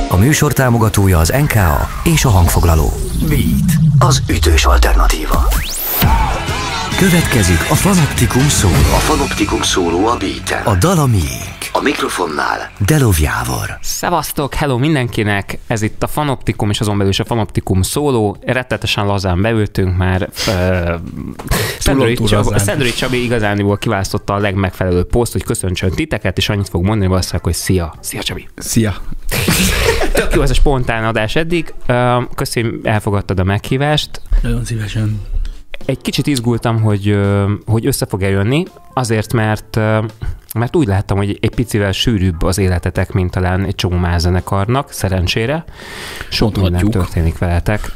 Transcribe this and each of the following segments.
A műsor támogatója az NKA és a hangfoglaló. Beat, az ütős alternatíva. Következik a Fanoptikum szóló. A Fanoptikum szóló a Beaten. A dal a miénk. A mikrofonnál Delov Jávor. Szevasztok, hello mindenkinek! Ez itt a Fanoptikum és azon belül is a Fanoptikum szóló. Rettetesen lazán beültünk már. Szendrői Csabi igazániból kiválasztotta a legmegfelelőbb poszt, hogy köszöntsön titeket, és annyit fog mondani valószínűleg, hogy szia. Szia, Csabi! Szia! Tök jó ez a spontán adás eddig. Köszönöm, elfogadtad a meghívást. Nagyon szívesen. Egy kicsit izgultam, hogy össze fog eljönni, azért, mert úgy láttam, hogy egy picivel sűrűbb az életetek, mint talán egy csomó más zenekarnak, szerencsére. Sok minden történik veletek.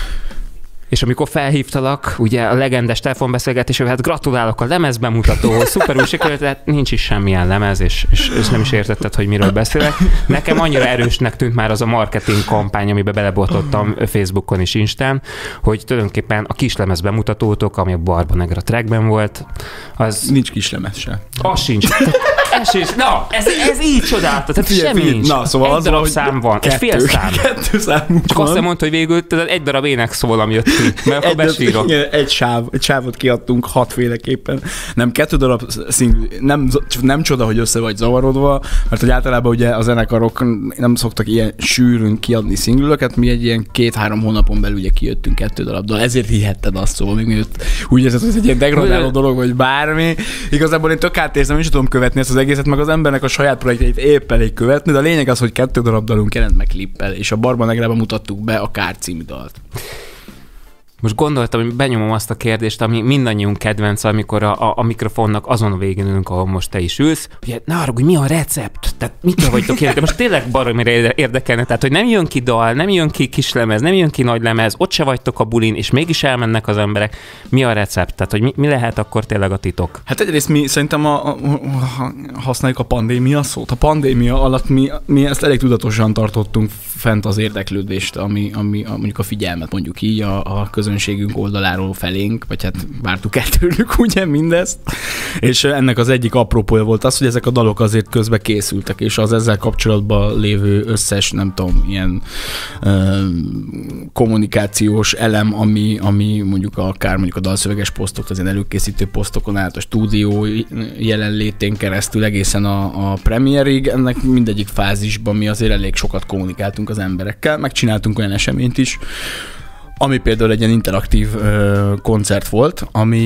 És amikor felhívtalak, ugye a legendes telefonbeszélgetésről, hát gratulálok a lemezbemutatóhoz, szuperül sikerült, hát nincs is semmilyen lemez, és nem is értetted, hogy miről beszélek. Nekem annyira erősnek tűnt már az a marketing kampány, amiben belebotlottam Facebookon és Instán, hogy tulajdonképpen a kislemez bemutatótok, ami a Barba Negra trackben volt, az... Nincs kislemez se. Az sincs. Ez sincs. Na, ez így csodálta, tehát semmi nincs. Na, szóval egy darab szám van, egy fél szám. Kettő számunk csak van. azt mondta, hogy végül egy darab énekszólam jött ki, mert akkor besírok. Egy sávot kiadtunk 6 féleképpen. Nem, 2 darab szingl, nem csoda, hogy össze vagy zavarodva, mert hogy általában ugye a zenekarok nem szoktak ilyen sűrűn kiadni szinglőket, mi egy ilyen 2-3 hónapon belül ugye kijöttünk 2 darabdal, ezért hihetted azt, szóval még mielőtt úgy érzed, hogy ez egy ilyen degradáló dolog, vagy bármi. Igazából én tök átérzem, és tudom követni ezt az egészet, meg az embernek a saját projektjeit épp elég követni, de a lényeg az, hogy 2 darab dalunk jelent meg klippel, és a Barba Negrában mutattuk be a Kár című dalt. Most gondoltam, hogy benyomom azt a kérdést, ami mindannyiunk kedvenc, amikor a mikrofonnak azon a végén ülünk, ahol most te is ülsz, hogy ne arra, hogy mi a recept, tehát mitől vagytok érdekel. Most tényleg baromira érdekelne, tehát hogy nem jön ki dal, nem jön ki kislemez, nem jön ki nagy lemez, ott se vagytok a bulin, és mégis elmennek az emberek. Mi a recept? Tehát, hogy mi lehet akkor tényleg a titok? Hát egyrészt mi szerintem használjuk a pandémia szót. A pandémia alatt mi ezt elég tudatosan tartottunk fent az érdeklődést, ami mondjuk a figyelmet mondjuk így a közönségünk oldaláról felénk, vagy hát vártuk el tőlük ugye mindezt. És ennek az egyik apropója volt az, hogy ezek a dalok azért közbe készültek, és az ezzel kapcsolatban lévő összes, nem tudom, ilyen kommunikációs elem, ami mondjuk akár mondjuk a dalszöveges posztok, az ilyen előkészítő posztokon át, a stúdió jelenlétén keresztül egészen a premierig, ennek mindegyik fázisban mi azért elég sokat kommunikáltunk az emberekkel, megcsináltunk olyan eseményt is, ami például egy ilyen interaktív koncert volt,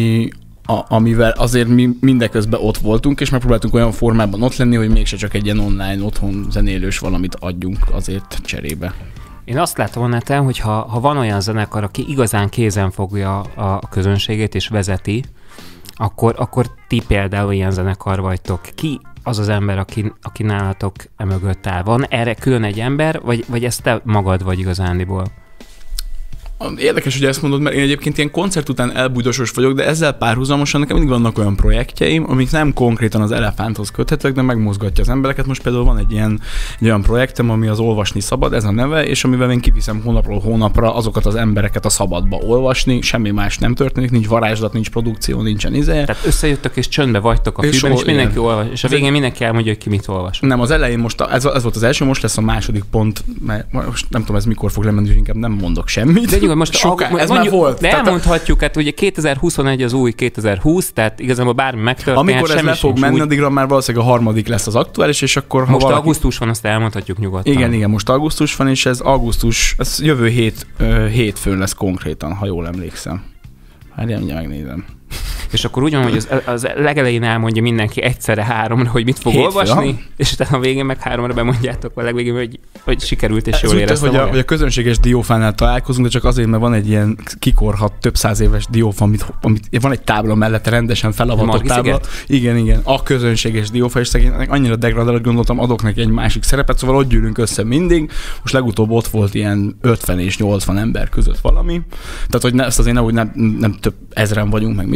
amivel azért mi mindeközben ott voltunk, és megpróbáltunk olyan formában ott lenni, hogy mégse csak egy ilyen online, otthon zenélős valamit adjunk azért cserébe. Én azt látom a neten, hogy ha van olyan zenekar, aki igazán kézen fogja a közönségét és vezeti, akkor ti például ilyen zenekar vagytok. Ki az az ember, aki nálatok emögött áll? Van erre külön egy ember, vagy ezt te magad vagy igazándiból? Érdekes, hogy ezt mondod, mert én egyébként ilyen koncert után elbújdosos vagyok, de ezzel párhuzamosan nekem mindig vannak olyan projektjeim, amik nem konkrétan az Elefánthoz köthetők, de megmozgatja az embereket. Most például van egy olyan projektem, ami az Olvasni Szabad, ez a neve, és amivel én kiviszem hónapról hónapra azokat az embereket a szabadba olvasni, semmi más nem történik, nincs varázslat, nincs produkció, nincsen izeje. Tehát összejöttök és csöndbe vagytok a fűben, és mindenki olvas, és a végén mindenki elmondja, hogy ki mit olvas. Nem, az elején most ez volt az első, most lesz a második pont, mert most nem tudom, ez mikor fog lemenni, hogy inkább nem mondok semmit. Most ez már volt. De elmondhatjuk, hát ugye 2021 az új 2020, tehát igazából bármi megtörténhet. Amikor ez le fog menni, addigra már valószínűleg a harmadik lesz az aktuális, és akkor... Most augusztus van, azt elmondhatjuk nyugodtan. Igen, most augusztus van, és ez jövő hétfőn lesz konkrétan, ha jól emlékszem. Hát én mindjárt megnézem. És akkor úgy van, hogy az legelején elmondja mindenki egyszerre 3-ra, hogy mit fog olvasni, és utána a végén meg 3-ra bemondjátok a legvégén, hogy sikerült és jól éreztem. Hogy a közönséges diófánál találkozunk, de csak azért, mert van egy ilyen kikorhat több száz éves diófa, amit van egy tábla mellette, rendesen felavatott tábla. Igen. A közönséges diófa, és annyira degradálat gondoltam, adok neki egy másik szerepet, szóval ott gyűlünk össze mindig. Most legutóbb ott volt ilyen 50 és 80 ember között valami. Tehát, hogy ezt azért nem több ezren vagyunk, meg mit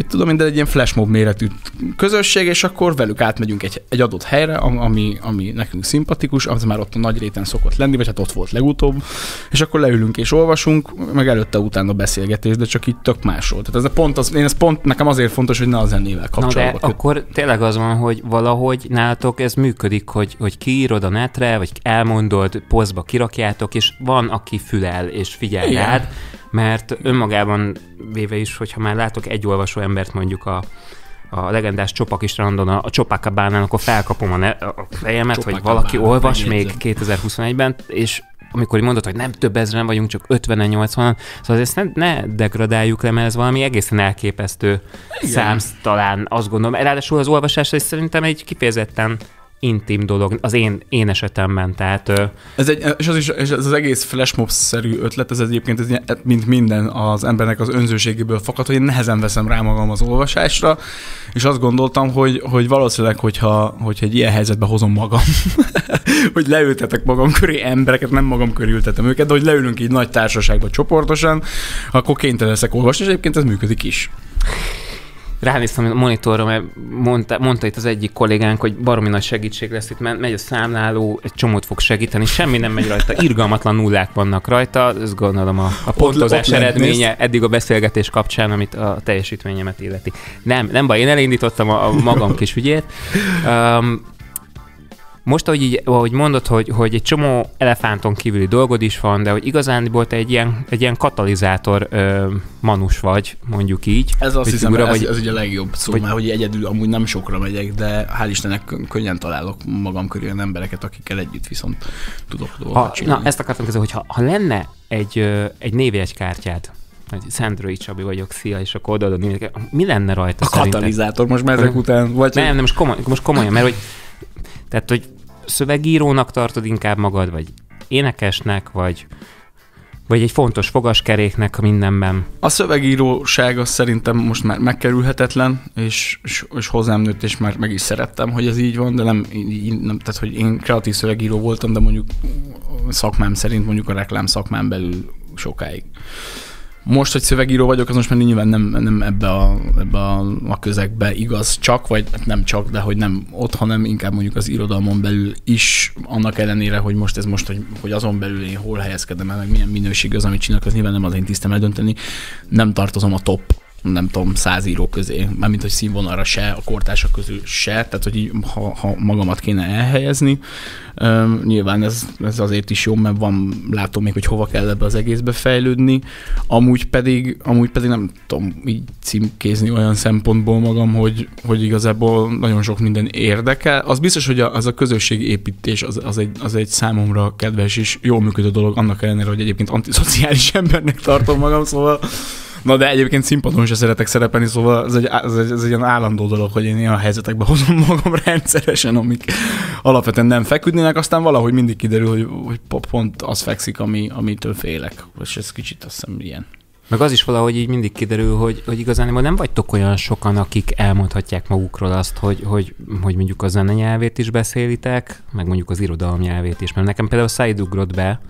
mit tudom én, de egy ilyen flashmob méretű közösség, és akkor velük átmegyünk egy adott helyre, ami nekünk szimpatikus, az már ott a Nagy Réten szokott lenni, vagy hát ott volt legutóbb, és akkor leülünk és olvasunk, meg előtte-utána beszélgetés, de csak így tök másról. Tehát ez pont nekem azért fontos, hogy ne a zenével kapcsolatban. De akkor tényleg az van, hogy valahogy nálatok ez működik, hogy kiírod a netre, vagy elmondod, posztba kirakjátok, és van, aki fülel és figyel rád, mert önmagában véve is, hogyha már látok egy olvasó embert mondjuk a legendás Csopak Strandon, a Csopakabánán, akkor felkapom a fejemet, hogy valaki olvas még 2021-ben, és amikor mondod, hogy nem több ezren vagyunk, csak 50-en, 80-an, szóval ezt ne degradáljuk le, mert ez valami egészen elképesztő szám, talán azt gondolom. Ráadásul az olvasás ez szerintem egy kifejezetten intim dolog, az én esetemben, tehát... És az egész flashmob-szerű ötlet, ez egyébként, mint minden az embernek az önzőségéből fakad, hogy én nehezen veszem rá magam az olvasásra, és azt gondoltam, hogy valószínűleg, hogyha egy ilyen helyzetbe hozom magam, hogy leültetek magam köré embereket, nem magam köré ültetem őket, de hogy leülünk így nagy társaságba csoportosan, akkor kénytelen leszek olvasni, és egyébként ez működik is. Ránéztem a monitorra, mert mondta itt az egyik kollégánk, hogy baromi nagy segítség lesz itt, megy a számláló, egy csomót fog segíteni, semmi nem megy rajta, irgalmatlan nullák vannak rajta, ezt gondolom a pontozás eredménye eddig a beszélgetés kapcsán, amit a teljesítményemet illeti. Nem baj, én elindítottam a magam kis ügyét. Most, ahogy mondod, hogy egy csomó elefánton kívüli dolgod is van, de hogy igazándiból te egy ilyen katalizátor manus vagy, mondjuk így. Ez azt hiszem, ez ugye a legjobb szó, mert hogy egyedül amúgy nem sokra megyek, de hál' Istennek könnyen találok magam körül olyan embereket, akikkel együtt viszont tudok dolgokat csinálni. Na, ezt akartam kezdeni, hogy ha lenne egy névjegykártyád, hogy Szendrői Csabi vagyok, szia, és akkor odaadod, mi lenne rajta a szerinted? Katalizátor most már ezek után? Vagy nem, most komolyan, mert hogy szövegírónak tartod inkább magad, vagy énekesnek, vagy egy fontos fogaskeréknek a mindenben? A szövegíróság az szerintem most már megkerülhetetlen, és hozzám nőtt, és már meg is szerettem, hogy ez így van, de nem tehát hogy én kreatív szövegíró voltam, de mondjuk szakmám szerint, mondjuk a reklám szakmán belül sokáig. Most, hogy szövegíró vagyok, az most már nyilván nem ebbe a közegbe igaz csak, vagy nem csak, de hogy nem ott, hanem inkább mondjuk az irodalmon belül is, annak ellenére, hogy most hogy azon belül én hol helyezkedem el, meg milyen minőség az, amit csinálok, az nyilván nem az én tisztem eldönteni, nem tartozom a top, nem tudom, 100 író közé, mármint, hogy színvonalra se, a kortársak közül se, tehát, hogy így, ha magamat kéne elhelyezni, nyilván ez azért is jó, mert látom még, hogy hova kell ebbe az egészbe fejlődni, amúgy pedig nem tudom így címkézni olyan szempontból magam, hogy igazából nagyon sok minden érdekel. Az biztos, hogy az a közösségépítés az egy számomra kedves és jól működő dolog, annak ellenére, hogy egyébként antiszociális embernek tartom magam, szóval na de egyébként színpadon sem szeretek szerepelni, szóval ez egy ilyen állandó dolog, hogy én olyan helyzetekbe hozom magam rendszeresen, amik alapvetően nem feküdnének, aztán valahogy mindig kiderül, hogy pont az fekszik, amitől félek. És ez kicsit azt hiszem ilyen. Meg az is valahogy így mindig kiderül, hogy igazán nem vagytok olyan sokan, akik elmondhatják magukról azt, hogy mondjuk a zene nyelvét is beszélitek, meg mondjuk az irodalom nyelvét is. Mert nekem például Said ugrott be,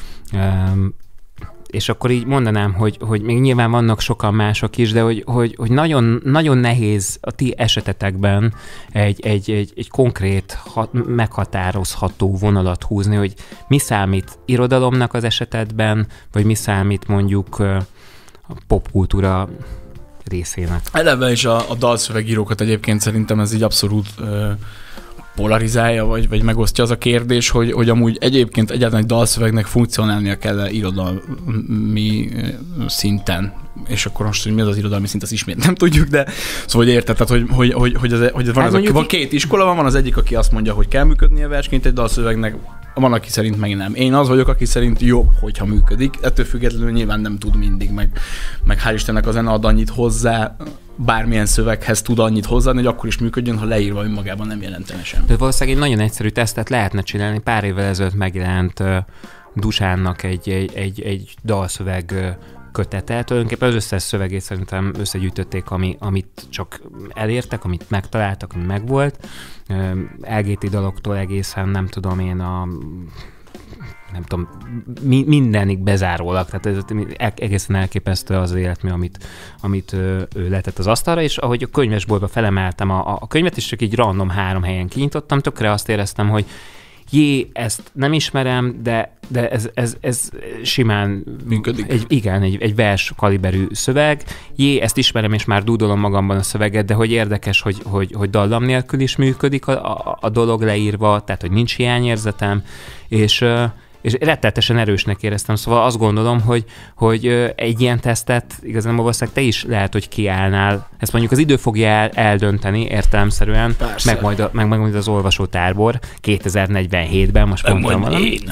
és akkor így mondanám, hogy még nyilván vannak sokan mások is, de hogy nagyon, nagyon nehéz a ti esetetekben egy konkrét, meghatározható vonalat húzni, hogy mi számít irodalomnak az esetedben, vagy mi számít mondjuk a popkultúra részének. Eleve is a dalszövegírókat egyébként szerintem ez így abszolút polarizálja, vagy megosztja az a kérdés, hogy amúgy egyébként egyáltalán egy dalszövegnek funkcionálnia kell irodalmi szinten. És akkor most, hogy mi az az irodalmi szint, azt ismét nem tudjuk, de szóval, hogy érted, tehát, hogy van két iskola, van az egyik, aki azt mondja, hogy kell működnie versként egy dalszövegnek, van, aki szerint meg nem. Én az vagyok, aki szerint jobb, hogyha működik. Ettől függetlenül nyilván nem tud mindig, meg hál' Istennek a zene ad annyit hozzá, bármilyen szöveghez tud annyit hozzáadni, hogy akkor is működjön, ha leírva önmagában nem jelentene semmi. De valószínűleg egy nagyon egyszerű tesztet lehetne csinálni. Pár évvel ezelőtt megjelent Dusánnak egy dalszöveg kötete. Tulajdonképpen az összes szövegét szerintem összegyűjtötték, amit csak elértek, amit megtaláltak, ami megvolt. LGT daloktól egészen nem tudom én a nem tudom, mindenig bezárólag, tehát ez egészen elképesztő az életmű, amit ő letett az asztalra, és ahogy a könyvesboltba felemeltem a könyvet, és csak így random 3 helyen kinyitottam, tökre azt éreztem, hogy ezt nem ismerem, de ez simán működik. Egy vers kaliberű szöveg. Ezt ismerem, és már dúdolom magamban a szöveget, de hogy érdekes, hogy dallam nélkül is működik a dolog leírva, tehát hogy nincs hiányérzetem, és rettenetesen erősnek éreztem. Szóval azt gondolom, hogy egy ilyen tesztet igazán valószínűleg te is lehet, hogy kiállnál. Ezt mondjuk az idő fogja eldönteni értelemszerűen, meg majd az olvasótárbor 2047-ben, most mondtam valami.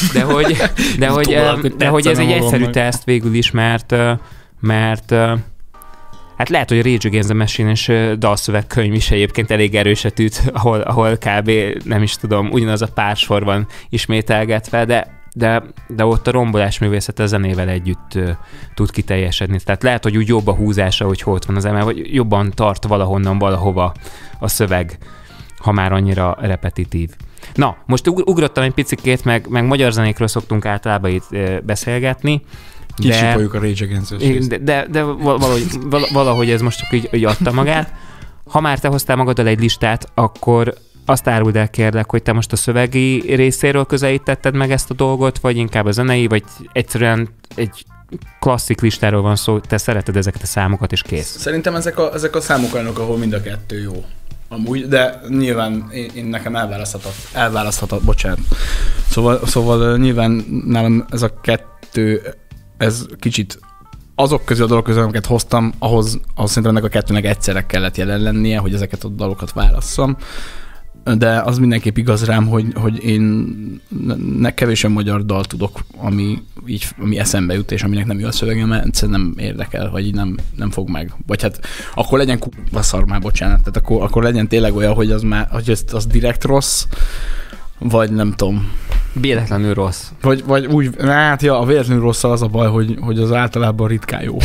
De hogy ez egy egyszerű teszt végül is, mert hát lehet, hogy a Rage Against the Machine és dalszövegkönyv is egyébként elég erőset üt, ahol kb. Nem is tudom, ugyanaz a pár sor van ismételgetve, de ott a rombolás művészete a zenével együtt tud kiteljesedni. Tehát lehet, hogy úgy jobb a húzása, hogy hol ott van az emel, vagy jobban tart valahonnan valahova a szöveg, ha már annyira repetitív. Na, most ugrottam egy picikét, meg magyar zenékről szoktunk általában itt beszélgetni, Kisipoljuk a Rage Against-t. De valahogy ez most csak így adta magát. Ha már te hoztál magaddal egy listát, akkor azt áruld el kérlek, hogy te most a szövegi részéről közelítetted meg ezt a dolgot, vagy inkább a zenei, vagy egyszerűen egy klasszik listáról van szó, te szereted ezeket a számokat, és kész. Szerintem ezek a számok olyanok, ahol mind a kettő jó. Amúgy, de nyilván én nekem elválaszthatat, bocsánat. Szóval nyilván nálam ez a kettő, ez kicsit azok közül a dolgok közül, amiket hoztam, ahhoz szerintem ennek a kettőnek egyszerre kellett jelen lennie, hogy ezeket a dalokat válasszam. De az mindenképp igaz rám, hogy én kevés olyan magyar dal tudok, ami eszembe jut, és aminek nem jó a szövege, mert egyszerűen nem érdekel, vagy így nem fog meg. Vagy hát akkor legyen szar már, bocsánat, tehát akkor legyen tényleg olyan, hogy az direkt rossz, vagy nem tudom. Véletlenül rossz. Vagy úgy, hát ja, a véletlenül rossz az a baj, hogy az általában ritkán jó.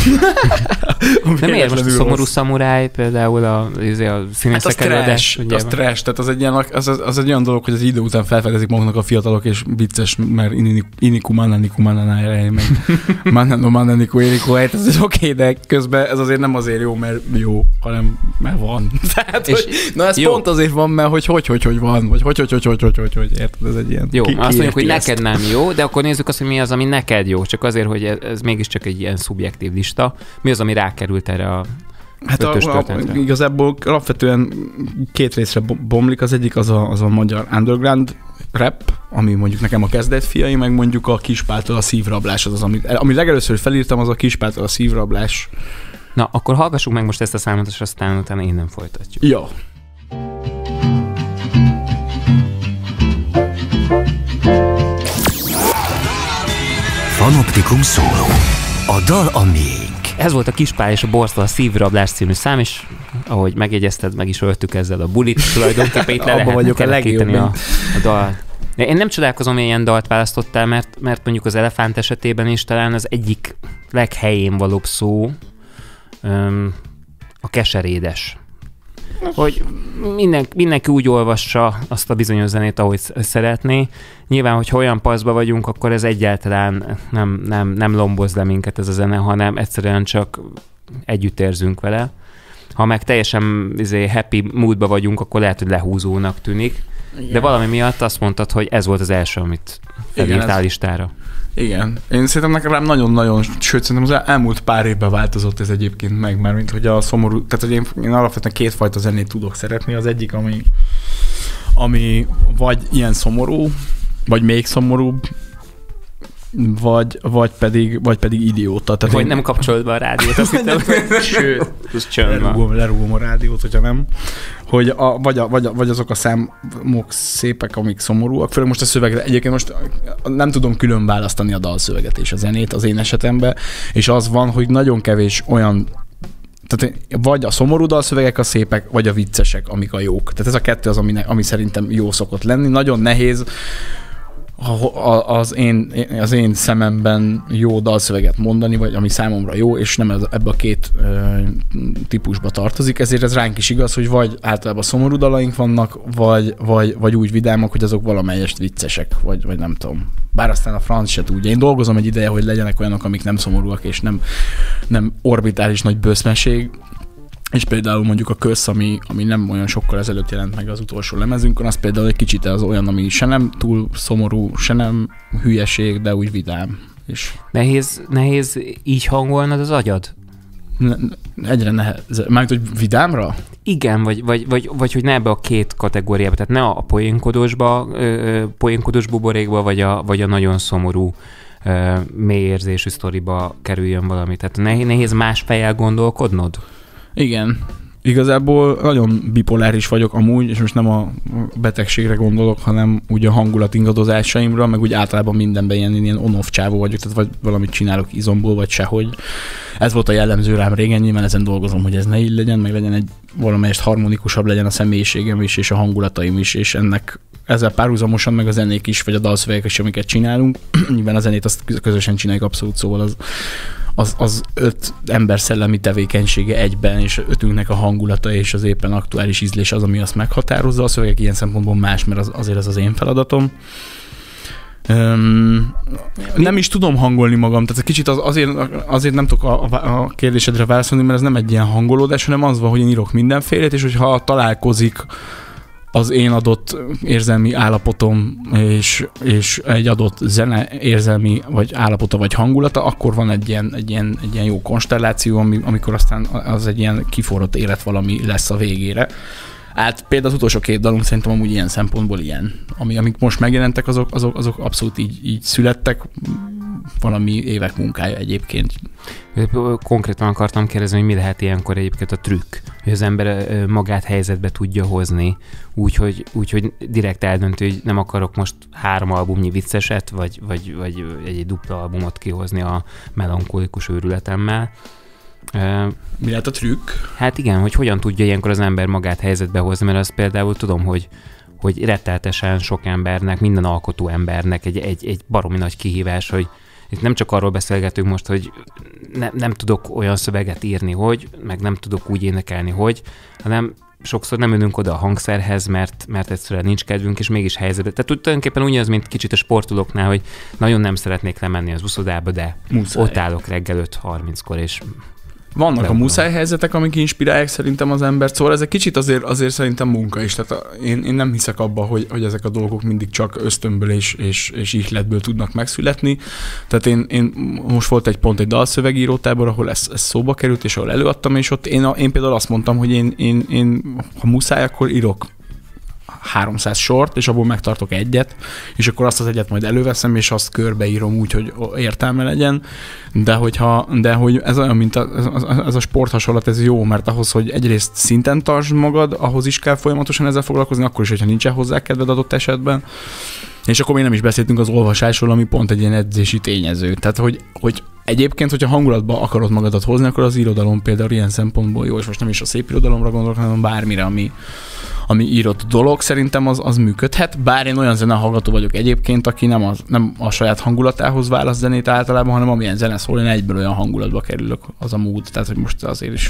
De miért most a szomorú szamuráj például a színészek előadás? Az trash, tehát az egy olyan dolog, hogy az idő után felfedezik maguknak a fiatalok, és vicces, mert iniku mananiku mananai, meg mananiku iniku, hát ez oké, de közben ez azért nem azért jó, mert jó, hanem mert van. Tehát, ez jó. Pont azért van, mert hogy van, vagy hogy érted, ez egy ilyen... Jó, azt mondjuk, hogy neked nem jó, de akkor nézzük azt, hogy mi az, ami neked jó, csak azért, hogy ez mégiscsak egy ilyen szubjektív lista. Mi az, ami rákerült erre a ötös történetre? Igazából alapvetően 2 részre bomlik, az egyik az a magyar underground rap, ami mondjuk nekem a kezdetfiai, meg mondjuk a Kispáltól a szívrablás, az ami legelőször felírtam, az a Kispáltól a szívrablás. Na, akkor hallgassuk meg most ezt a számot, és aztán utána innen folytatjuk. Jó. Panoptikum szóló. A dal a miénk. Ez volt a Kispál és a Borstal a Szívrablás című szám, és ahogy megjegyezted, meg is öltük ezzel a bulit, tulajdonképpen itt le lehetne kerekíteni a dal. De én nem csodálkozom, hogy ilyen dalt választottál, mert mondjuk az Elefánt esetében is talán az egyik leghelyén valóbb szó a keserédes. Hogy mindenki úgy olvassa azt a bizonyos zenét, ahogy szeretné. Nyilván, hogyha olyan paszba vagyunk, akkor ez egyáltalán nem lomboz le minket ez a zene, hanem egyszerűen csak együtt érzünk vele. Ha meg teljesen happy moodba vagyunk, akkor lehet, hogy lehúzónak tűnik. Igen. De valami miatt azt mondtad, hogy ez volt az első, amit felírtál listára. Igen. Én szerintem nekem nagyon-nagyon, sőt, szerintem az elmúlt pár évben változott ez egyébként meg, mert mint hogy a szomorú, tehát hogy én alapvetően 2 fajta zenét tudok szeretni. Az egyik, ami vagy ilyen szomorú, vagy még szomorúbb, vagy pedig idióta. Tehát vagy nem kapcsolod be a rádiót, azt hittem. Sőt, lerúgom a rádiót, hogyha nem. Hogy vagy azok a számok szépek, amik szomorúak. Főleg most a szövegre. Egyébként most nem tudom külön választani a dalszöveget és a zenét az én esetemben, és az van, hogy nagyon kevés olyan, tehát vagy a szomorú dalszövegek a szépek, vagy a viccesek, amik a jók. Tehát ez a kettő az, ami szerintem jó szokott lenni. Nagyon nehéz az én szememben jó dalszöveget mondani, vagy ami számomra jó, és nem ebbe a 2 típusba tartozik, ezért ez ránk is igaz, hogy vagy általában szomorú dalaink vannak, vagy úgy vidámak, hogy azok valamelyest viccesek, vagy nem tudom, Bár aztán a franc se tudja. Én dolgozom egy ideje, hogy legyenek olyanok, amik nem szomorúak, és nem orbitális nagy bőszmeség. És például mondjuk a Kösz, ami nem olyan sokkal ezelőtt jelent meg az utolsó lemezünkön, az például egy kicsit az olyan, ami se nem túl szomorú, se nem hülyeség, de úgy vidám. És nehéz így hangolnod az agyad? Egyre nehezebb. Mármint, hogy vidámra? Igen, vagy hogy ne ebbe a két kategóriába, tehát ne a poénkodós buborékba, vagy a nagyon szomorú mély érzésű sztoriba kerüljön valami. Tehát nehéz más fejjel gondolkodnod? Igen. Igazából nagyon bipoláris vagyok amúgy, és most nem a betegségre gondolok, hanem úgy a hangulat ingadozásaimra, meg úgy általában mindenben ilyen on-off csávó vagyok, tehát vagy valamit csinálok izomból, vagy sehogy. Ez volt a jellemző rám régen, nyilván ezen dolgozom, hogy ez ne így legyen, meg legyen valamelyest harmonikusabb legyen a személyiségem is, és a hangulataim is, és ezzel párhuzamosan meg a zenék is, vagy a dalszövegek is, amiket csinálunk. Nyilván a zenét azt közösen csináljuk abszolút, szóval az 5 ember szellemi tevékenysége egyben, és 5-ünknek a hangulata és az éppen aktuális ízlés az, ami azt meghatározza. A szövegek ilyen szempontból más, mert azért az én feladatom. Nem is tudom hangolni magam, tehát kicsit azért nem tudok a kérdésedre válaszolni, mert ez nem egy ilyen hangolódás, hanem az van, hogy én írok mindenfélét, és hogyha találkozik az én adott érzelmi állapotom és egy adott zene érzelmi vagy állapota vagy hangulata, akkor van egy ilyen jó konstelláció, amikor aztán az egy ilyen kiforrott élet valami lesz a végére. Hát például az utolsó 2 dalunk szerintem amúgy ilyen szempontból ilyen. Amik most megjelentek, azok abszolút így születtek, valami évek munkája egyébként. Konkrétan akartam kérdezni, hogy mi lehet ilyenkor egyébként a trükk, hogy az ember magát helyzetbe tudja hozni, úgyhogy direkt eldöntő, hogy nem akarok most 3 albumnyi vicceset, vagy egy dupla albumot kihozni a melankolikus őrületemmel. Mi lehet a trükk? Hát igen, hogy hogyan tudja ilyenkor az ember magát helyzetbe hozni, mert azt például tudom, hogy retteltesen sok embernek, minden alkotó embernek egy baromi nagy kihívás, hogy itt nem csak arról beszélgetünk most, hogy nem tudok olyan szöveget írni, meg nem tudok úgy énekelni, hanem sokszor nem ülünk oda a hangszerhez, mert egyszerűen nincs kedvünk, és mégis helyzetben. Tehát tulajdonképpen ugyanaz, mint kicsit a sportolóknál, hogy nagyon nem szeretnék lemenni az uszodába, de muszáj. Ott állok reggel 5:30-kor, és vannak a muszáj helyzetek, amik inspirálják szerintem az embert, szóval ez egy kicsit azért szerintem munka is, tehát én nem hiszek abba, hogy ezek a dolgok mindig csak ösztönből és ihletből tudnak megszületni, tehát én most volt egy dalszövegírótábor, ahol ez szóba került, és ahol előadtam, és ott én például azt mondtam, hogy én ha muszáj, akkor írok 300 sort, és abból megtartok egyet, és akkor azt az egyet majd előveszem, és azt körbeírom úgy, hogy értelme legyen, de hogy ez olyan, mint ez a sporthasonlat, ez jó, mert ahhoz, hogy egyrészt szinten tartsd magad, ahhoz is kell folyamatosan ezzel foglalkozni, akkor is, hogyha nincsen hozzá kedved adott esetben. És akkor még nem is beszéltünk az olvasásról, ami pont egy ilyen edzési tényező. Tehát, hogy egyébként, hogyha hangulatba akarod magadat hozni, akkor az irodalom például ilyen szempontból jó, és most nem is a szép irodalomra gondolok, hanem bármire, ami írott dolog, szerintem az működhet. Bár én olyan zenehallgató vagyok egyébként, aki nem a saját hangulatához választ zenét általában, hanem amilyen zene szól, én egyből olyan hangulatba kerülök, az a mód. Tehát, hogy most azért is,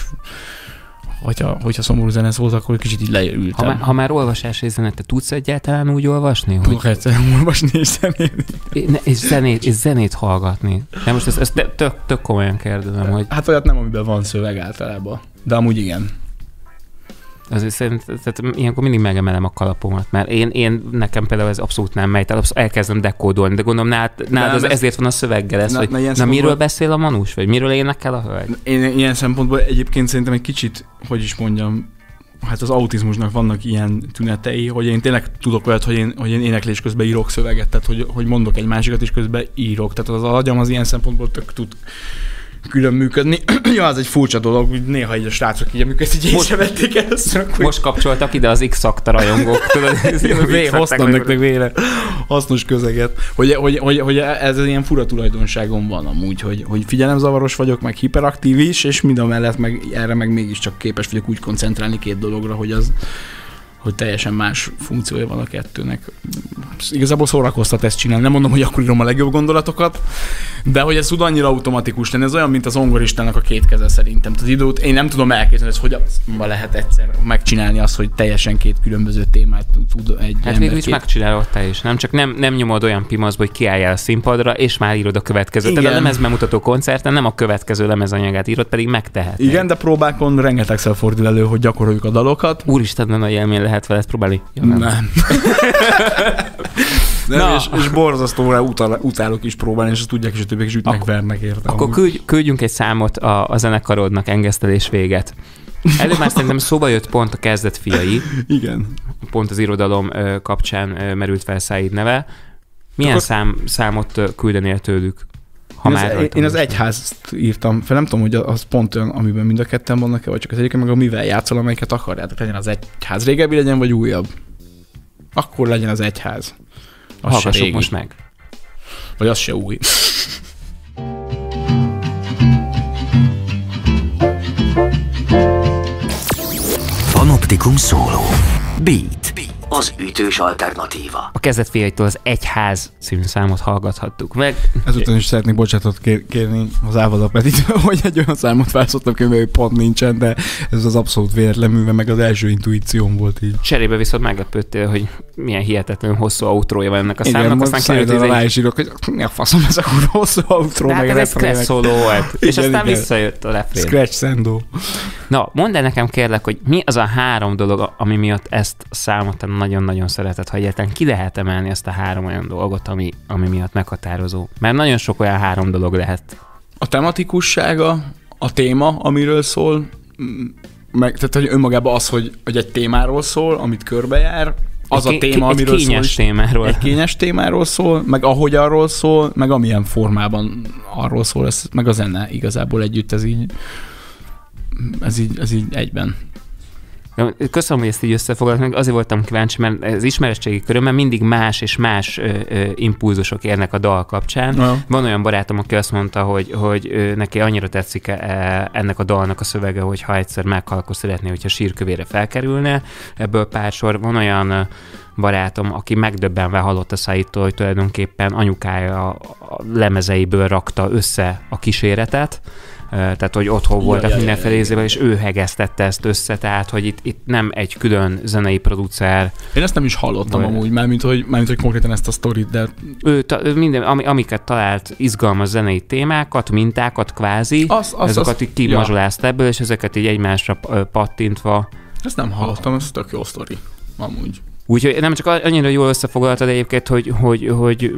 hogyha szomorú zene szólt, akkor kicsit így leültem. Ha már olvasás és zene, te tudsz egyáltalán úgy olvasni? Tudok egyszerűen olvasni és zenét. És zenét hallgatni. De most ezt tök komolyan kérdezem, hogy... Hát olyat nem, amiben van szöveg általában. De amúgy igen. Azért szerintem ilyenkor mindig megemelem a kalapomat, mert nekem például ez abszolút nem megy, tehát elkezdem dekódolni, de gondolom nálad ezért van a szöveggel ez, hogy miről beszél a Manus, vagy miről énekel a hölgy? Én ilyen szempontból egyébként szerintem egy kicsit, hogy is mondjam, hát az autizmusnak vannak ilyen tünetei, hogy én tényleg tudok olyat, hogy én éneklés közben írok szöveget, tehát hogy mondok egy másikat, és közben írok, tehát az agyam az ilyen szempontból tök tud külön működni. Ja, az egy furcsa dolog, hogy néha így a srácok így, amikor ezt így észrevették először, akkor... Most kapcsoltak ide az X-Fakta rajongók, tudod? Hoztam nektek végre hasznos közeget. Hogy ez ilyen fura tulajdonságom van amúgy, hogy figyelemzavaros vagyok, meg hiperaktív is, és mind a mellett erre meg mégiscsak képes vagyok úgy koncentrálni 2 dologra, hogy hogy teljesen más funkciója van a kettőnek. Igazából szórakoztat ezt csinálni. Nem mondom, hogy akkor írom a legjobb gondolatokat, de hogy ez tud annyira automatikus lenni, ez olyan, mint az zongoristának a két keze szerintem. Az időt én nem tudom elképzelni, hogy hogyan lehet egyszer megcsinálni azt, hogy teljesen két különböző témát tud egy hát végül is megcsinálod te is. Nem csak nem nyomod olyan pimaszba, hogy kiálljál a színpadra, és már írod a következőt. Tehát a lemezbemutató koncerten nem a következő lemezanyagát írod, pedig megtehetnéd. Igen, de próbákon rengetegszer fordul elő, hogy gyakoroljuk a dalokat. Úristen, nagy élmény lehet veled próbálni? Ja, nem. És borzasztóra utálok is próbálni, és azt tudják is, hogy többiek is ütnek, vernek érte. Akkor küldjünk egy számot a zenekarodnak, engesztelés véget. Előbb már szerintem szóba jött pont a Kezdet fiai. Igen. Pont az irodalom kapcsán merült fel Száid neve. Milyen számot küldenél tőlük? Én az egyházt írtam fel, nem tudom, hogy az pont olyan, amiben mind a ketten vannak-e, vagy csak az egyiken, meg a mivel játszol, amelyiket akarjátok. Legyen az egyház régebbi legyen, vagy újabb. Akkor legyen az egyház. Az hallgassuk most meg. Vagy az se új. Panoptikum Szóló. Beat. Az ütős alternatíva. A Kezdet fiaitól az Egyház című számot hallgathattuk meg. Ezután is szeretnék bocsánatot kérni az Ávada Petitől, hogy egy olyan számot választottam ki, hogy pont nincsen, de ez az abszolút véletlen műve, meg az első intuícióm volt így. Cserébe viszont meglepődtél, hogy milyen hihetetlenül hosszú outrója van ennek a számnak. Igen, aztán kiderült, hogy rá is írok, hogy mi a faszom ez a hosszú outró, meg ez scratch szóló volt, és aztán visszajött a refrén. Scratch szendó. Na, mondd el nekem kérlek, hogy mi az a 3 dolog, ami miatt ezt a számot nagyon-nagyon szereted, ha egyáltalán ki lehet emelni ezt a 3 olyan dolgot, ami miatt meghatározó. Mert nagyon sok olyan 3 dolog lehet. A tematikussága, a téma, amiről szól, tehát hogy önmagában az, hogy egy témáról szól, amit körbejár, az a téma, amiről szól. Egy kényes témáról szól, meg ahogy arról szól, meg amilyen formában arról szól, meg a zene igazából együtt, ez így egyben. Köszönöm, hogy ezt így összefoglaltam, azért voltam kíváncsi, mert az ismeretségi körömben mindig más és más impulzusok érnek a dal kapcsán. Ja. Van olyan barátom, aki azt mondta, hogy neki annyira tetszik ennek a dalnak a szövege, hogy ha egyszer meghal, akkor szeretné, hogyha sírkövére felkerülne. Ebből pár sor. Van olyan barátom, aki megdöbbenve hallott a Száidtól, hogy tulajdonképpen anyukája a lemezeiből rakta össze a kíséretet, tehát, hogy otthon voltak mindenfelé, és ő hegesztette ezt össze, tehát, hogy itt nem egy külön zenei producer. Én ezt nem is hallottam amúgy, mármint, hogy konkrétan ezt a sztorit, de... Ő minden, amiket talált izgalmas zenei témákat, mintákat kvázi, azokat így kimazsolázta ebből, és ezeket így egymásra pattintva. Ezt nem hallottam, ez tök jó sztori, amúgy. Úgyhogy nem csak annyira jól összefoglaltad egyébként, hogy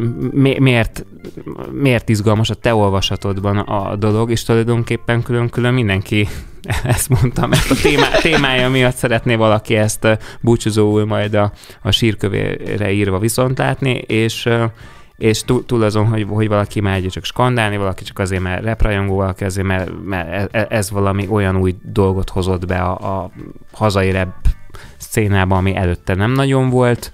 miért izgalmas a te olvasatodban a dolog, és tulajdonképpen külön-külön mindenki ezt mondta, mert a témája miatt szeretné valaki ezt búcsúzóul majd a sírkövére írva viszont látni, és túl azon, hogy valaki már csak skandálni, valaki csak azért, mert reprajongó, valaki azért, mert ez valami olyan új dolgot hozott be a hazai rap szcénában, ami előtte nem nagyon volt.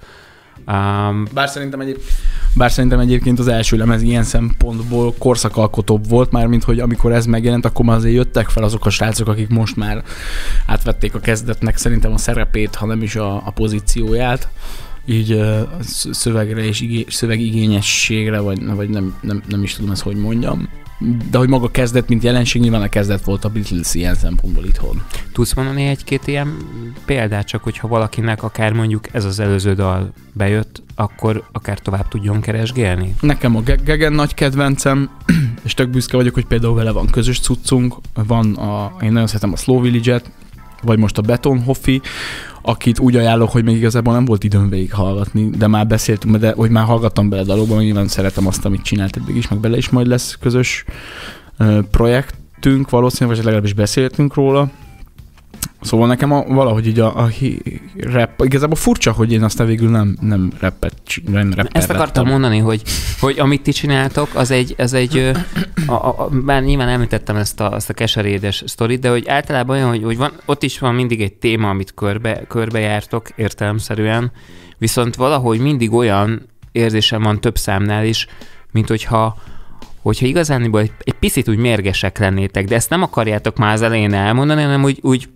Bár szerintem egyébként az első lemez ilyen szempontból korszakalkotóbb volt, mármint hogy amikor ez megjelent, akkor már azért jöttek fel azok a srácok, akik most már átvették a Kezdetnek szerintem a szerepét, ha nem is a pozícióját. Így szövegre és szövegigényességre, vagy nem is tudom ezt, hogy mondjam. De hogy maga Kezdet, mint jelenség, nyilván a Kezdet volt a Beatles ilyen szempontból itthon. Tudsz mondani egy-két ilyen példát, csak hogyha valakinek akár mondjuk ez az előző dal bejött, akkor akár tovább tudjon keresgélni? Nekem a Gegen nagy kedvencem, és tök büszke vagyok, hogy például vele van közös cuccunk, én nagyon szeretem a Slow Village-et, vagy most a Betonhoffi, akit úgy ajánlok, hogy még igazából nem volt időm végig hallgatni, de már beszéltünk, de hogy már hallgattam bele dalokban, nyilván szeretem azt, amit csinált eddig is, meg bele is majd lesz közös projektünk valószínűleg, vagy legalábbis beszéltünk róla. Szóval nekem valahogy így a rap, igazából furcsa, hogy én aztán végül nem rappet Ezt akartam mondani, hogy amit ti csináltok, az egy bár nyilván említettem ezt a keserédes sztorit, de hogy általában olyan, hogy ott is van mindig egy téma, amit körbejártok értelemszerűen, viszont valahogy mindig olyan érzésem van több számnál is, mint hogyha igazániból egy picit úgy mérgesek lennétek, de ezt nem akarjátok már az elején elmondani, hanem úgy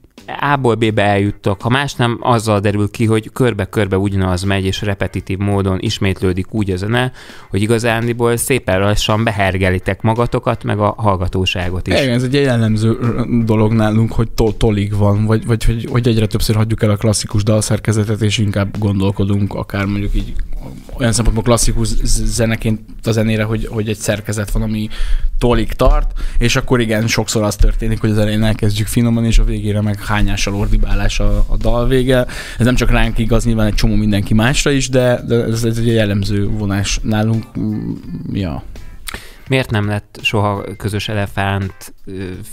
A-ból B-be eljuttok, ha más nem, azzal derül ki, hogy körbe-körbe ugyanaz megy, és repetitív módon ismétlődik úgy a zene, hogy igazándiból szépen lassan behergelitek magatokat, meg a hallgatóságot is. Igen, ez egy jellemző dolog nálunk, hogy tolig van, vagy hogy egyre többször hagyjuk el a klasszikus dalszerkezetet, és inkább gondolkodunk akár mondjuk így olyan szempontból klasszikus zeneként a zenére, hogy egy szerkezet van, ami tolig tart, és akkor igen, sokszor az történik, hogy az elején elkezdjük finoman, és a végére meg hányással ordibálás a dal vége. Ez nem csak ránk igaz, nyilván egy csomó mindenki másra is, de ez egy jellemző vonás nálunk. Ja. Miért nem lett soha közös elefánt featuring ...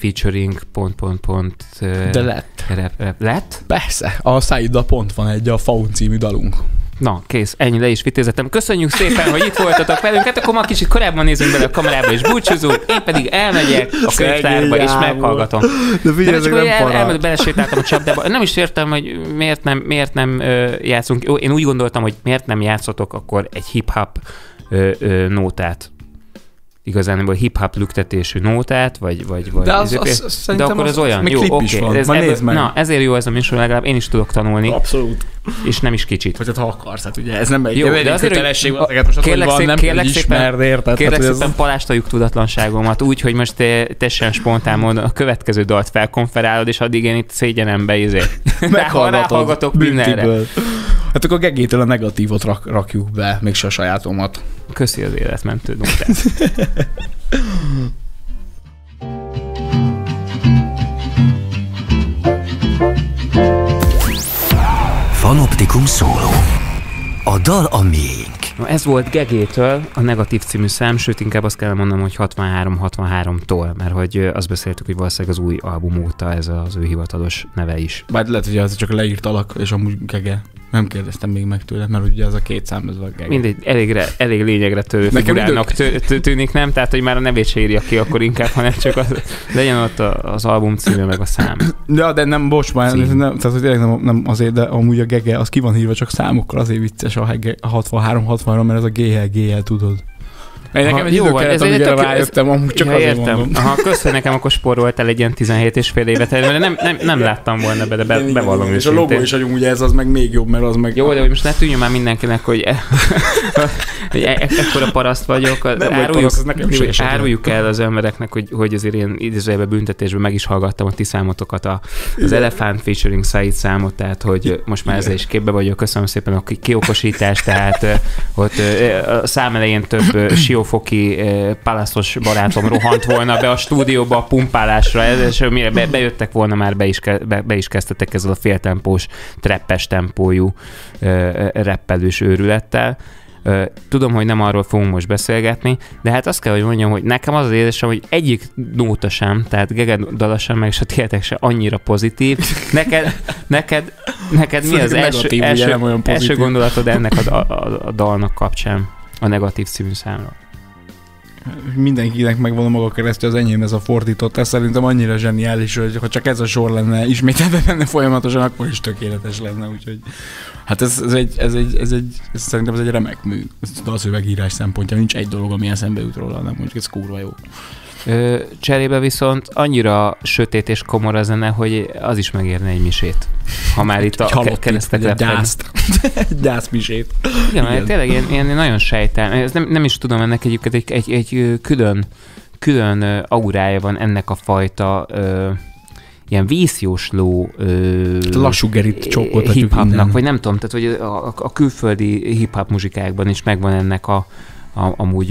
De lett. Lett? Persze. A Száiddal pont van egy, a Faun című dalunk. Na, kész, ennyi, le is vitézettem. Köszönjük szépen, hogy itt voltatok velünk. Hát akkor ma kicsit korábban nézünk bele a kamerába, és búcsúzunk. Én pedig elmegyek a könyvtárba, és meghallgatom. De figyelj, ezek nem belesétáltam a csapdába. Nem is értem, hogy miért nem játszunk. Jó, én úgy gondoltam, hogy miért nem játszotok akkor egy hip-hop nótát. Igazán hip-hop lüktetésű nótát, vagy de akkor az olyan. Még klip is van. Na, ezért jó ez a műsor, legalább én is tudok tanulni. Abszolút. És nem is kicsit. Hogy ha akarsz, hát ugye ez nem egy jó, de azért, kötelesség, most kérlek szépen palástoljuk tudatlanságomat úgy, hogy most tessen spontán módon a következő dalt felkonferálod, és addig én itt szégyenembe meghallgatok mindenre. Hát akkor Gegétől a negatívot rakjuk be, mégse a sajátomat. Köszi az életmentő nótát. Fanoptikum szóló. A dal a miénk. Na, ez volt Gegétől a Negatív című szám, sőt inkább azt kell mondanom, hogy 63-63-tól, mert hogy azt beszéltük, hogy valószínűleg az új album óta ez az ő hivatalos neve is. Bár lehet, hogy ez csak leírt alak, és amúgy Gege. Nem kérdeztem még meg tőle, mert ugye az a két szám, ez a Gege. Mindegy, elég lényegre törő figurának tűnik, nem? Tehát, hogy már a nevét se írja ki, akkor inkább, hanem csak legyen ott az album címe, meg a szám. De nem, bocs már, tehát hogy tényleg nem azért, de amúgy a Gege, az ki van írva csak számokkal, azért vicces a 63-60-ra, mert ez a GL, tudod. Nekem egy idő kellett, amíg rájöttem, amúgy csak azért mondom. Köszönöm, nekem akkor spóroltál egy ilyen 17,5 évet, mert nem láttam volna be, de bevallom őszintén. És a logó is ugye ez az meg még jobb, mert az meg... Jó, de hogy most ne tűnjön már mindenkinek, hogy ekkora paraszt vagyok. Áruljuk el az embereknek, hogy azért én idézőjelben büntetésben meg is hallgattam a ti számotokat, az Elephant featuring Said számot, tehát hogy most már ezzel is képbe vagyok. Köszönöm szépen a kiokosítást, tehát ott a szám elején több siófoki palasztos barátom rohant volna be a stúdióba a pumpálásra, és mire bejöttek volna, már be is kezdtetek ezzel a féltempós, treppes tempójú reppelős őrülettel. Tudom, hogy nem arról fogunk most beszélgetni, de hát azt kell, hogy mondjam, hogy nekem az érzésem, hogy egyik nóta sem, tehát Gege dala sem, meg se tietek se annyira pozitív. Neked mi az első gondolatod ennek a dalnak kapcsán, a Negatív című számra? Mindenkinek megvan a maga keresztje, az enyém ez a fordított, ez szerintem annyira zseniális, hogy ha csak ez a sor lenne, ismételve benne folyamatosan, akkor is tökéletes lenne, úgyhogy hát ez szerintem ez egy remek mű, ez a szövegírás szempontja, nincs egy dolog, ami eszembe jut róla, nem mondjuk ez kurva jó. Cserébe viszont annyira sötét és komor a zene, hogy az is megérne egy misét. Ha már itt a keresztek gyászt. Gyászmisét. Igen, mert tényleg én nagyon sejtem. Nem is tudom, ennek egyébként egy külön aurája van ennek a fajta ilyen vízjósló lassú gerit csókoltatjuk hip-hopnak, vagy nem tudom, tehát hogy a külföldi hip-hop muzsikákban is megvan ennek amúgy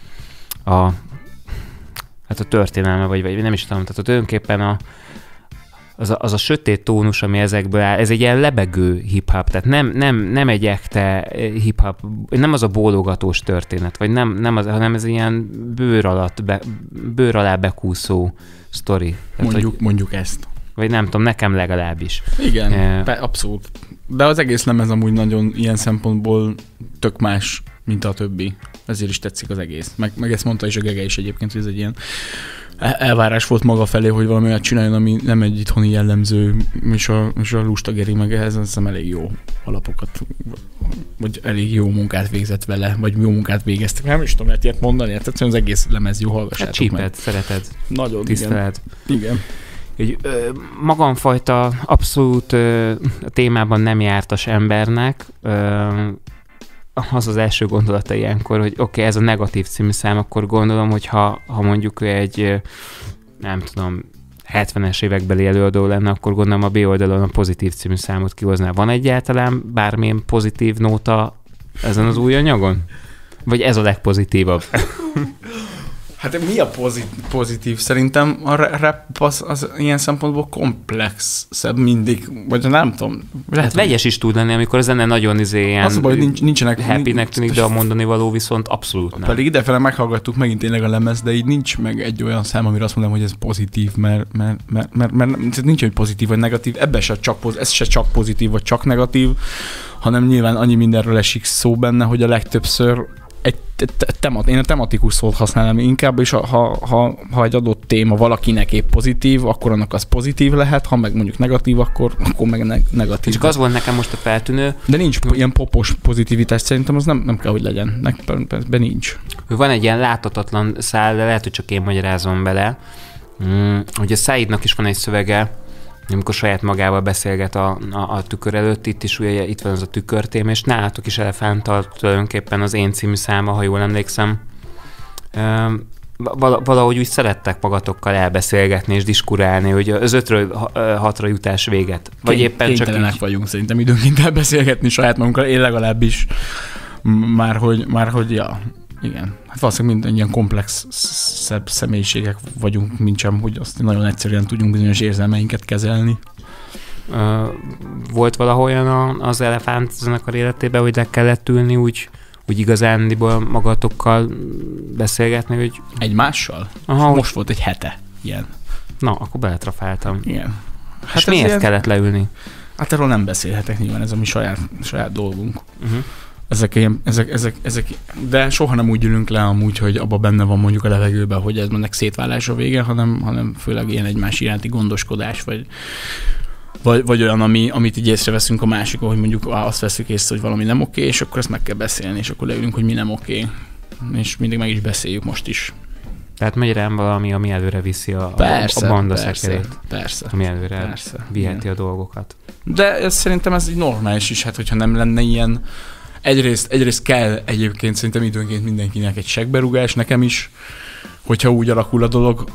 hát a történelme, vagy nem is tudom, tehát tulajdonképpen az a sötét tónus, ami ezekből áll, ez egy ilyen lebegő hip-hop, tehát nem egy ekte hip-hop, nem az a bólogatós történet, vagy nem az, hanem ez ilyen bőr alá bekúszó sztori. Mondjuk ezt. Vagy nem tudom, nekem legalábbis. Igen, abszolút. De az egész lemez amúgy nagyon ilyen szempontból tök más, mint a többi. Ezért is tetszik az egész. Meg ezt mondta is a Gege is egyébként, hogy ez egy ilyen elvárás volt maga felé, hogy valami olyat csináljon, ami nem egy itthoni jellemző, és a lusta Geri meg ehhez azt hiszem elég jó alapokat, vagy elég jó munkát végzett vele, vagy jó munkát végeztek. Nem is tudom, lehet ilyet mondani, tehát az egész lemez jó, hallgassátok meg. Csíped, szereted. Nagyon, tiszteled. Igen. magamfajta abszolút témában nem jártas embernek az első gondolata ilyenkor, hogy oké, ez a negatív című szám, akkor gondolom, hogy ha mondjuk egy, nem tudom, 70-es évekbeli előadó lenne, akkor gondolom a B oldalon a pozitív című számot kihozná. Van egyáltalán bármilyen pozitív nóta ezen az új anyagon? Vagy ez a legpozitívabb? Hát mi a pozitív? Szerintem a rap az ilyen szempontból komplexebb mindig, vagy nem tudom. Hát vegyes is tud lenni, amikor a zene nagyon ilyen az baj, nincsenek happy-nek tűnik, de a mondani való viszont abszolút nem. Pedig idefele meghallgattuk megint tényleg a lemez, de így nincs meg egy olyan szám, amire azt mondom, hogy ez pozitív, mert nincs egy pozitív vagy negatív, ebben ez se csak pozitív vagy csak negatív, hanem nyilván annyi mindenről esik szó benne, hogy a legtöbbször én a tematikus szót használom inkább, és ha egy adott téma valakinek épp pozitív, akkor annak az pozitív lehet, ha meg mondjuk negatív, akkor meg negatív. Csak az volt nekem most a feltűnő. De nincs ilyen popos pozitivitás, szerintem az nem kell, hogy legyen. Be nincs. Van egy ilyen láthatatlan szál, de lehet, hogy csak én magyarázom bele. Ugye Saidnak is van egy szövege, amikor saját magával beszélget a tükör előtt, itt van az a tükörtém, és nálatok is elefántal tulajdonképpen az Én című száma, ha jól emlékszem. Valahogy úgy szerettek magatokkal elbeszélgetni és diskurálni, hogy az 5-ről 6-ra jutás véget. Vagy éppen csak kénytelenek vagyunk szerintem időnként elbeszélgetni saját magunkkal, én legalábbis már hogy ja. Igen. Hát valószínűleg minden ilyen komplex személyiségek vagyunk, mint sem, hogy azt nagyon egyszerűen tudjunk bizonyos érzelmeinket kezelni. Volt valahol olyan az Elefánt zenekar életében, hogy le kellett ülni úgy igazándiból magatokkal beszélgetni, hogy... Egymással? Aha, most volt egy hete ilyen. Na, akkor beletrafáltam. Igen. Hát és miért kellett leülni? Hát erről nem beszélhetek nyilván, ez a mi saját dolgunk. Ezek, de soha nem úgy ülünk le amúgy, hogy abban benne van mondjuk a levegőben, hogy ez mennek szétválásra vége, hanem főleg ilyen egymás iránti gondoskodás, vagy olyan, amit így észreveszünk a másikon, hogy mondjuk azt veszük észre, hogy valami nem oké, és akkor ezt meg kell beszélni, és akkor leülünk, hogy mi nem oké. És mindig meg is beszéljük most is. Tehát magyarán valami, ami előre viszi a banda szekerét. Persze. Ami előre viheti a dolgokat. De szerintem ez így normális is, hát hogyha nem lenne ilyen. Egyrészt kell egyébként szerintem időnként mindenkinek egy seggberúgás, nekem is, hogyha úgy alakul a dolog.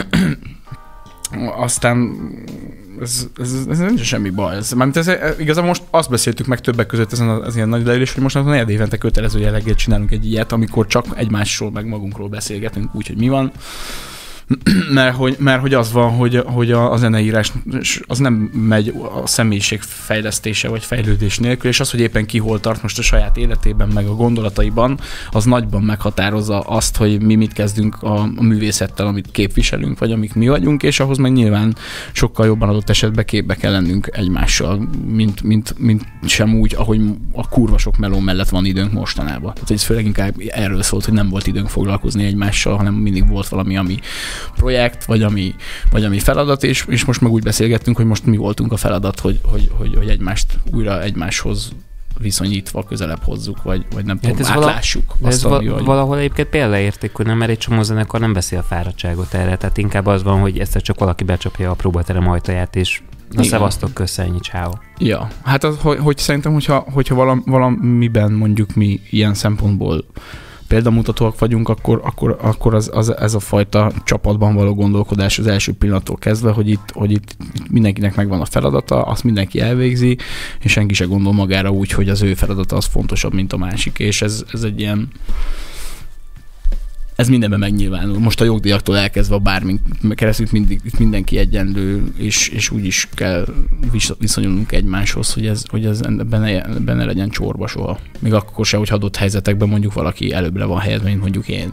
Aztán ez nincs semmi baj. Igazából most azt beszéltük meg többek között ezen az ilyen nagy leülés, hogy most negyed évente kötelező jelleggel csinálunk egy ilyet, amikor csak egymásról meg magunkról beszélgetünk úgy, hogy mi van. Mert hogy az van, hogy a zeneírás az nem megy a személyiség fejlesztése vagy fejlődés nélkül, és az, hogy éppen ki hol tart most a saját életében, meg a gondolataiban, az nagyban meghatározza azt, hogy mi mit kezdünk a művészettel, amit képviselünk, vagy amik mi vagyunk, és ahhoz meg nyilván sokkal jobban adott esetben képbe kell lennünk egymással, mint sem úgy, ahogy a kurva sok meló mellett van időnk mostanában. Tehát ez főleg inkább erről szólt, hogy nem volt időnk foglalkozni egymással, hanem mindig volt valami, ami projekt, vagy ami feladat, és most meg úgy beszélgettünk, hogy most mi voltunk a feladat, hogy egymást újra egymáshoz viszonyítva közelebb hozzuk, vagy nem tudom, átlássuk. Ez valahol egyébként példaértékű, nem, mert egy csomó zenekar nem veszi a fáradtságot erre, tehát inkább az van, hogy egyszer csak valaki becsapja a próbaterem ajtaját, és szevasztok, köszönjük, ciao. Ja, hát hogy szerintem, hogyha valamiben mondjuk mi ilyen szempontból példamutatóak vagyunk, akkor ez a fajta csapatban való gondolkodás az első pillanattól kezdve, hogy itt mindenkinek megvan a feladata, azt mindenki elvégzi, és senki se gondol magára úgy, hogy az ő feladata az fontosabb, mint a másik, és ez egy ilyen ez mindenben megnyilvánul. Most a jogdíjaktól elkezdve a bármin keresztül mindenki egyenlő, és úgy is kell viszonyulnunk egymáshoz, hogy ez benne legyen csorba soha. Még akkor se, hogy adott helyzetekben mondjuk valaki előbbre van helyezve, mint mondjuk én.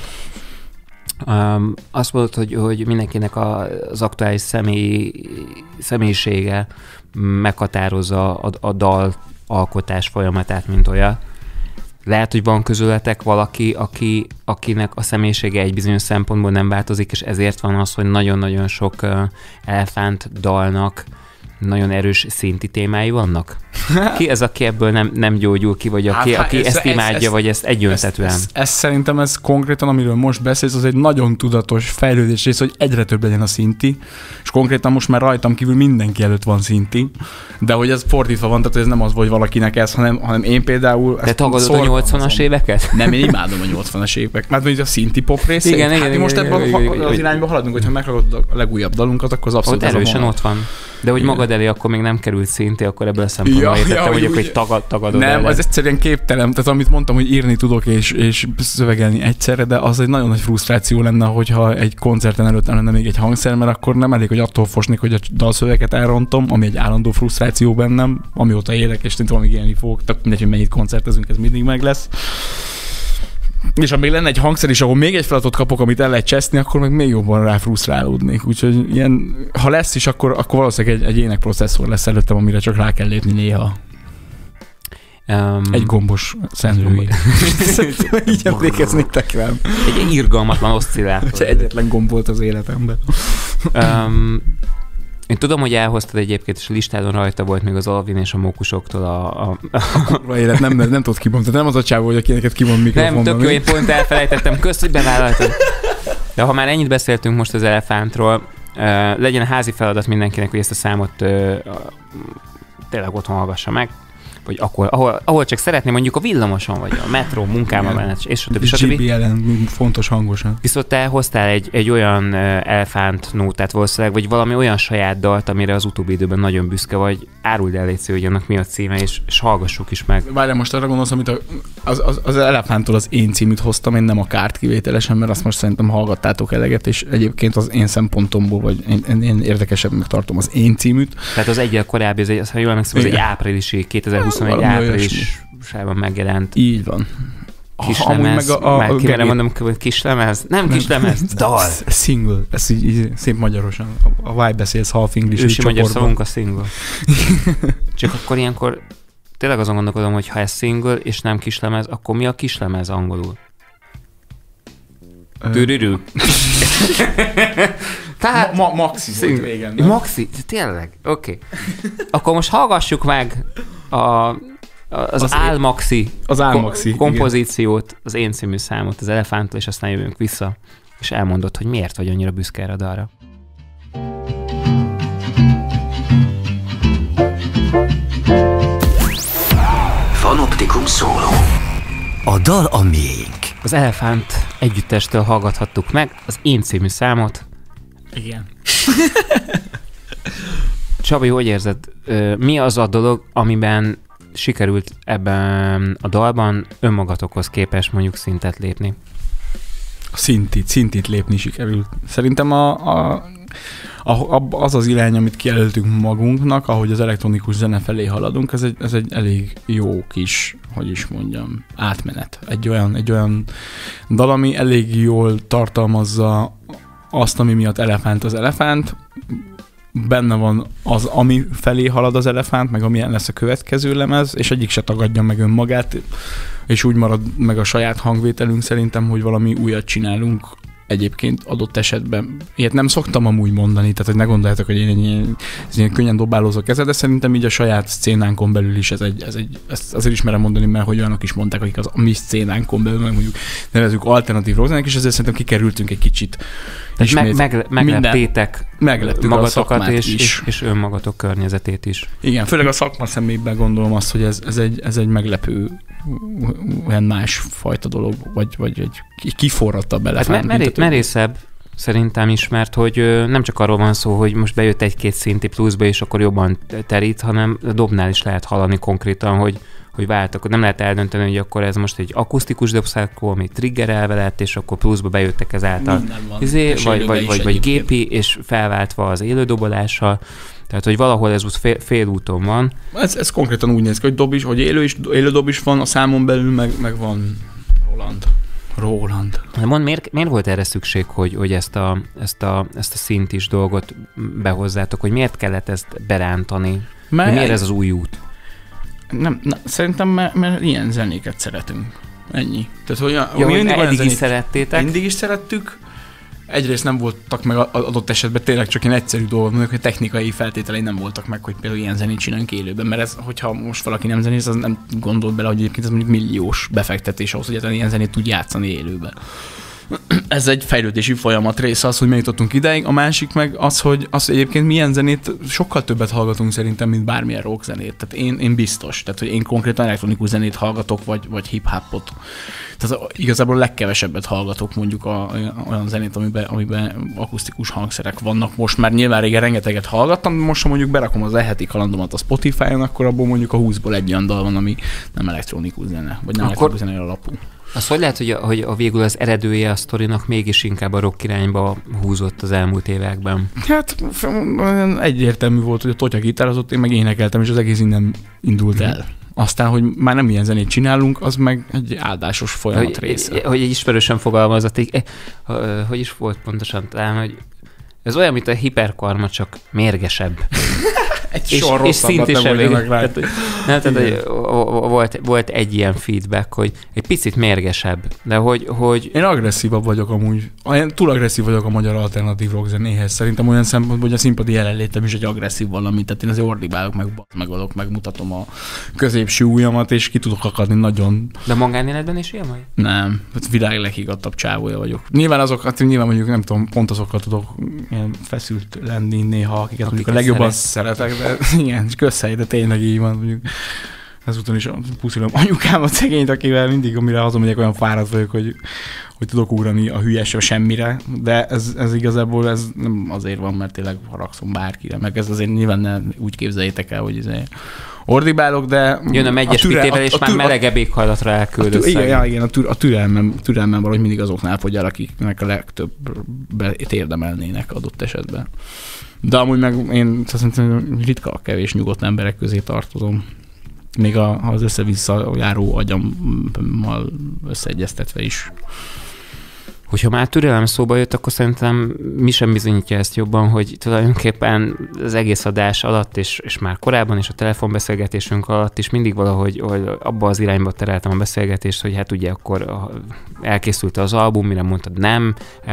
Azt mondod, hogy mindenkinek az aktuális személyisége meghatározza a dal alkotás folyamatát, mint olyan. Lehet, hogy van közületek valaki, akinek a személyisége egy bizonyos szempontból nem változik, és ezért van az, hogy nagyon-nagyon sok elefánt dalnak nagyon erős szinti témái vannak? Ki ez, aki ebből nem gyógyul ki, vagy aki ezt imádja, vagy ezt egyöntetően? Ez szerintem ez konkrétan, amiről most beszélsz, az egy nagyon tudatos fejlődés rész, hogy egyre több legyen a szinti, és konkrétan most már rajtam kívül mindenki előtt van szinti, de hogy ez fordítva van, tehát ez nem az, hogy valakinek ez, hanem én például... Te tagadod a 80-as éveket? Nem, én imádom a 80-as évek. Mert mondjuk a szinti pop részét. Igen, most ebben az irányba haladunk, hogyha meghallgatod a legújabb dalunkat, akkor az abszolút ott erősen ott van. De hogy magad elé akkor még nem került szinti, akkor ebből a szempontból értettem, hogy tagadod. Nem, az egyszerűen képtelen. Tehát amit mondtam, hogy írni tudok és szövegelni egyszerre, de az egy nagyon nagy frusztráció lenne, hogyha egy koncerten előtt lenne még egy hangszer, mert akkor nem elég, hogy attól fosnék, hogy a dalszövegeket elrontom, ami egy állandó frusztráció bennem, amióta élek, és szerintem amíg élni fogok, tehát mindegy, hogy mennyit koncertezünk, ez mindig meg lesz. És ha még lenne egy hangszer is, ahol még egy feladatot kapok, amit el lehet cseszni, akkor meg még jobban ráfrusztrálódnék. Úgyhogy ilyen, ha lesz is, akkor valószínűleg egy énekprocesszor lesz előttem, amire csak rá kell lépni néha. Egy gombos szendői. Így emlékeznétek rám. Egy irgalmatlan oszcillátor. Egyetlen gomb volt az életemben. Én tudom, hogy elhoztad egyébként, és a listádon rajta volt még az Alvin és a mókusoktól a kurva élet, nem tudod kimondani. Nem az a csávó, hogy aki neked kimond mikrofonban. Nem, tök jó, én pont elfelejtettem. Kösz, hogy bevállaltad. De ha már ennyit beszéltünk most az elefántról, legyen a házi feladat mindenkinek, hogy ezt a számot tényleg otthon hallgassa meg, vagy akkor, ahol csak szeretné, mondjuk a villamoson, vagy a metró, munkában, és stb. GBL-en fontos hangosan. Viszont te hoztál egy olyan elefánt nótát valószínűleg, vagy valami olyan saját dalt, amire az utóbbi időben nagyon büszke vagy. Áruld el, légy szíves, hogy annak mi a címe, és hallgassuk is meg. Várjál, most arra gondolsz, amit az elefánttól az én címűt hoztam, én nem a kárt kivételesen, mert azt most szerintem hallgattátok eleget, és egyébként az én szempontomból, vagy én érdekesebbnek tartom az én címűt. Tehát az egyel korábbi, ha jól emlékszem, az egy áprilisi 2021 áprilisában megjelent. Így van. Kislemez, meg mondom, hogy kislemez? Nem kislemez, dal. Single, ez így szép magyarosan. A Why beszélsz half English ősi magyar szavunk a single. Csak akkor ilyenkor tényleg azon gondolkodom, hogy ha ez single és nem kislemez, akkor mi a kislemez angolul? Tűrűrű. Tehát maxi volt régen. Maxi? Tényleg? Oké. Akkor most hallgassuk meg az Álmaxi kompozíciót, igen. Az én című számot, az elefántól, és aztán jövünk vissza, és elmondod, hogy miért vagy annyira büszke erre a dalra. Fanoptikum szóló. A dal a miénk. Az Elefánt együttestől hallgathattuk meg az én című számot. Igen. Csabi, hogy érzed? Mi az a dolog, amiben sikerült ebben a dalban önmagatokhoz képest mondjuk szintet lépni? A szintit lépni sikerült. Szerintem az az irány, amit kijelöltünk magunknak, ahogy az elektronikus zene felé haladunk, ez egy elég jó kis, hogy is mondjam, átmenet. Egy olyan dal, ami elég jól tartalmazza azt, ami miatt elefánt az elefánt. Benne van az, ami felé halad az elefánt, meg amilyen lesz a következő lemez, és egyik se tagadja meg önmagát, és úgy marad meg a saját hangvételünk szerintem, hogy valami újat csinálunk egyébként adott esetben. Ilyet nem szoktam amúgy mondani, tehát hogy ne gondoljátok, hogy én ilyen könnyen dobálózok ezzel, de szerintem így a saját szcénánkon belül is ezt azért ismerem mondani, mert hogy olyanok is mondták, akik a mi szcénánkon belül, meg mondjuk nevezzük alternatív rockzenének, és ezért szerintem kikerültünk egy kicsit. Megleptétek magatokat és önmagatok környezetét is. Igen, főleg a szakma szemében gondolom azt, hogy ez egy meglepő olyan más fajta dolog, vagy egy kiforradtabb elefánt. Hát merészebb szerintem is, mert hogy nem csak arról van szó, hogy most bejött egy-két szinti pluszba, és akkor jobban terít, hanem a dobnál is lehet hallani konkrétan, hogy váltak. Nem lehet eldönteni, hogy akkor ez most egy akusztikus dobszerkó, ami triggerelve lett, és akkor pluszba bejöttek ezáltal. Vagy gépi, és felváltva az élődobolással. Tehát, hogy valahol ez úgy félúton van. Ez konkrétan úgy néz ki, hogy élő dob is van, a számon belül meg van Roland. Mondd, miért volt erre szükség, hogy ezt a szintis dolgot behozzátok, hogy miért kellett ezt berántani? Miért ez az új út? Szerintem, mert ilyen zenéket szeretünk. Ennyi. Tehát, hogy eddig is szerettétek. Mindig is szerettük, egyrészt nem voltak meg adott esetben, tényleg csak én egyszerű dolgot mondok, hogy technikai feltételei nem voltak meg, hogy például ilyen zenét csináljunk élőben, mert ez, hogyha most valaki nem zenész, az nem gondol bele, hogy egyébként ez mondjuk milliós befektetés ahhoz, hogy ilyen zenét tud játszani élőben. Ez egy fejlődési folyamat része az, hogy megjutottunk ideig, a másik meg az, hogy egyébként milyen zenét sokkal többet hallgatunk szerintem, mint bármilyen rock zenét. Tehát én biztos, tehát hogy én konkrétan elektronikus zenét hallgatok, vagy hip-hopot. Tehát igazából a legkevesebbet hallgatok mondjuk olyan zenét, amiben akusztikus hangszerek vannak. Most már nyilván régen rengeteget hallgattam, most ha mondjuk berakom az heti kalandomat a Spotify-on, akkor abból mondjuk a 20-ból egy olyan dal van, ami nem elektronikus zene, vagy nem elektronikus zene alapú. Az hogy lehet, hogy a végül az eredője a sztorinak mégis inkább a rock irányba húzott az elmúlt években? Hát egyértelmű volt, hogy a Totya gitározott, én meg énekeltem, és az egész innen indult el. Aztán, hogy már nem ilyen zenét csinálunk, az meg egy áldásos folyamat része. Hogy egy ismerősen fogalmazott, hogy is volt pontosan talán, hogy ez olyan, mint a hiperkarma, csak mérgesebb. és szintén volt egy ilyen feedback, hogy egy picit mérgesebb, de hogy... Én agresszívabb vagyok amúgy. Én túl agresszív vagyok a magyar alternatív rock zenéhez. Szerintem olyan szempontból, hogy a színpadi jelenlétem is egy agresszív valami. Tehát én azért ordibálok, megolok, megmutatom a középső ujjamat, és ki tudok akadni nagyon. De a magánéletben is ilyen vagy? Nem. Világ leghigattabb csávója vagyok. Nyilván mondjuk nem tudom, pont azokkal tudok ilyen feszült lenni néha, akiket mondjuk a legjobban szeretek, de igen, közhely, de tényleg így van, mondjuk ezúton is puszilom anyukámat szegényt, akivel mindig, amire hazamegyek, olyan fáradt vagyok, hogy tudok ugrani a hülyesre semmire, de ez igazából ez nem azért van, mert tényleg haragszom bárkire, meg ez azért nyilván ne úgy képzeljétek el, hogy ordibálok, de... Jön a megyes vitével, és már melegebb éghajlatra elküldött. Igen, a türelmem valahogy mindig azoknál fogy el, akiknek a legtöbbet érdemelnének adott esetben. De amúgy meg én szerintem ritka kevés nyugodt emberek közé tartozom. Még az össze-vissza járó agyammal összeegyeztetve is. Hogyha már türelem szóba jött, akkor szerintem mi sem bizonyítja ezt jobban, hogy tulajdonképpen az egész adás alatt, és már korábban is a telefonbeszélgetésünk alatt is mindig valahogy abba az irányba tereltem a beszélgetést, hogy hát ugye akkor elkészült az album, mire mondtad nem,